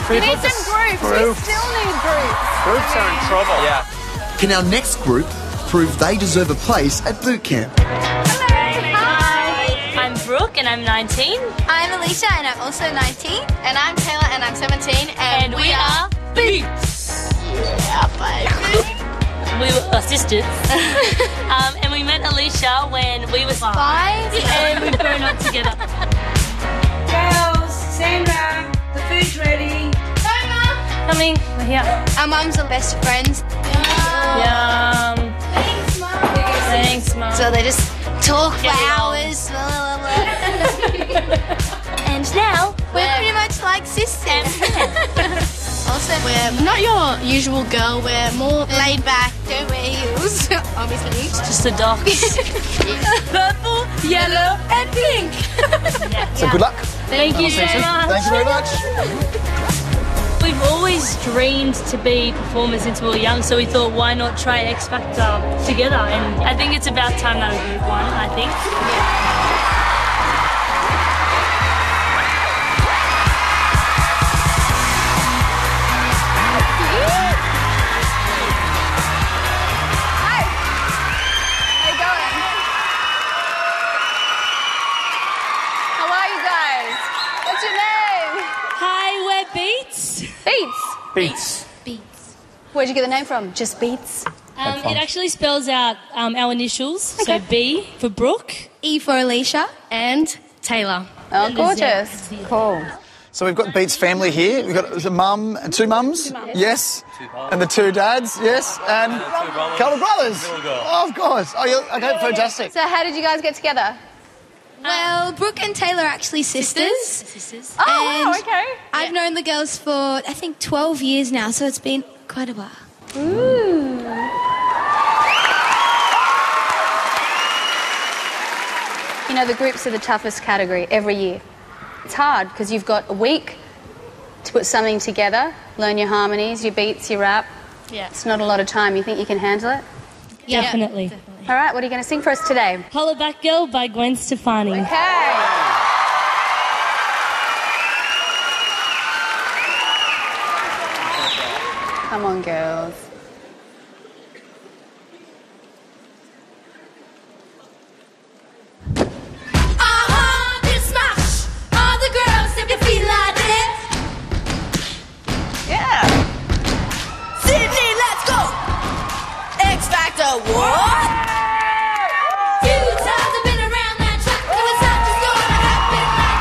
We need some groups. We still need groups. Groups are in trouble. Yeah. Can our next group prove they deserve a place at boot camp? Hi, I'm Brooke and I'm 19. I'm Alicia and I'm also 19. And I'm Taylor and I'm 17. And we are Beats. Yeah, baby. We were sisters. And we met Alicia when we were 5. And we've grown up together. Girls, stand back. The food's ready. Coming, we're here. Our mums are best friends. Yum. Thanks, Mum. So they just talk for hours. And now We're pretty much like sisters. Also, we're not your usual girl. We're more laid back. Don't wear heels, obviously. just the docs. Purple, yellow, and pink. So good luck. Thank you so much. Thank you very much. We've always dreamed to be performers since we were young, so we thought, why not try X Factor together? And I think it's about time that a group won, I think. How you going? How are you guys? What's your name? Hi, we're Beats. Beats. Beats. Where'd you get the name from? Just Beats? It actually spells out our initials, so B for Brooke. E for Alicia and Taylor. Oh, gorgeous. Cool. So we've got Beats family here. We've got a mum and 2 mums. Yes. And the 2 dads. Yes. And a couple of brothers. Oh, of course. Oh, okay, fantastic. So how did you guys get together? Well, Brooke and Taylor are actually sisters. Sisters. Oh, wow, And okay. I've known the girls for, I think, 12 years now, so it's been quite a while. You know, the groups are the toughest category every year. It's hard because you've got a week to put something together, learn your harmonies, your beats, your rap. Yeah. It's not a lot of time. You think you can handle it? Definitely. All right, what are you going to sing for us today? Holla Back Girl by Gwen Stefani. Okay. Come on, girls. Yeah. Sydney, let's go! X Factor, what? Few times I've been around that track, but it's not just gonna happen like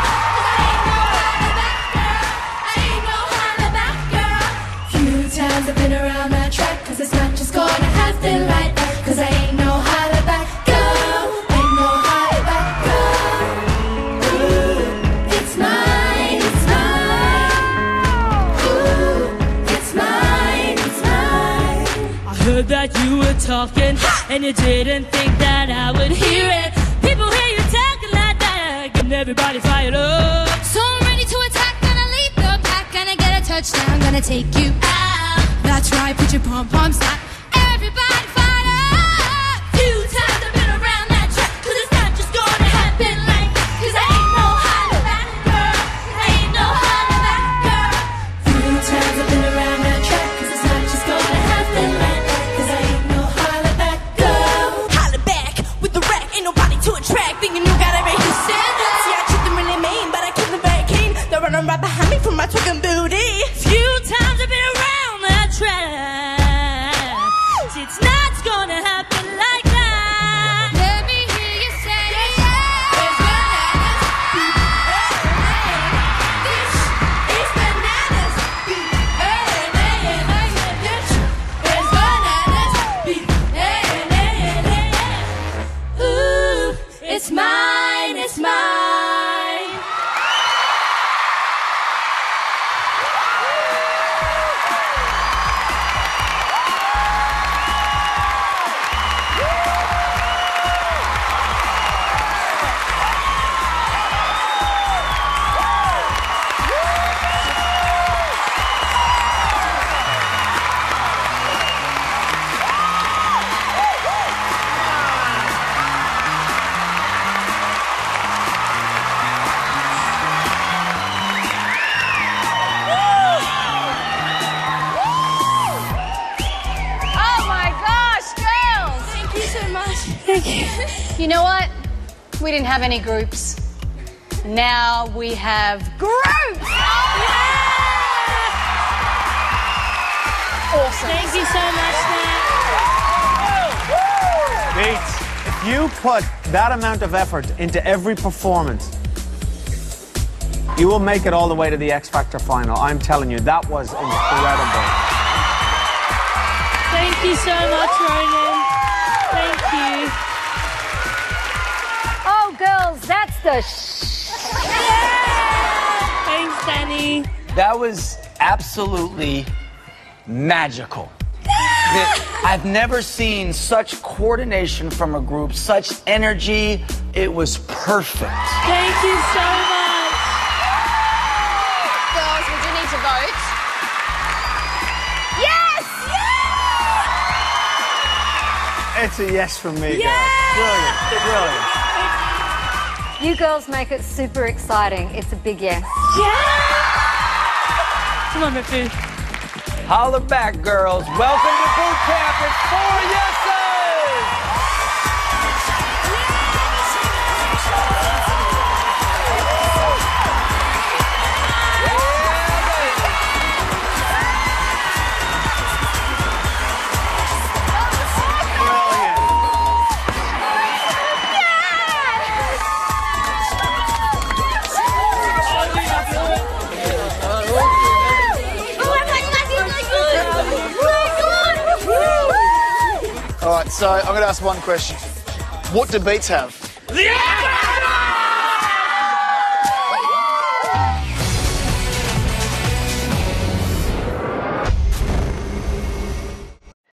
I ain't no holla back girl. Few times I've been around that track, 'cause it's not just gonna happen like that, 'cause I ain't no holla back girl. Ain't no holla back girl. Ooh, it's mine, it's mine. Ooh, it's mine, it's mine. I heard that you were talking and you didn't think that I would hear it. People hear you talking like that, getting everybody fired up. So I'm ready to attack, gonna lead the pack, gonna get a touchdown, gonna take you out. That's right, put your pom-poms up. Everybody fired up. Few times I've been around that track, 'cause it's not just gonna happen like that, 'cause I ain't no holla back girl. I ain't no holla back girl. Few times I've been around that track, 'cause it's not just gonna happen like that, 'cause I ain't no holla back girl. Holla back with the rack, ain't nobody to attract, thinking you got everything said. See, I treat them really mean, but I keep them very keen. They're running right behind me from my twerking booty. Few times I've been around that track. See, it's not You know what? We didn't have any groups. Now we have groups! Awesome. Thank you so much, Nat. Beats. If you put that amount of effort into every performance, you will make it all the way to the X Factor final. I'm telling you, that was incredible. Thank you so much, Ronan. Thank you. Oh, girls, that's the Thanks, Danny. That was absolutely magical. I've never seen such coordination from a group, such energy. It was perfect. Thank you so much. Girls, we do need to vote. Yes! It's a yes from me, guys. Brilliant, brilliant. You girls make it super exciting. It's a big yes. Come on, Rifu. Holler back, girls. Welcome to boot camp. It's 4 yeses. All right, so I'm going to ask one question. What do Beats have? Yeah!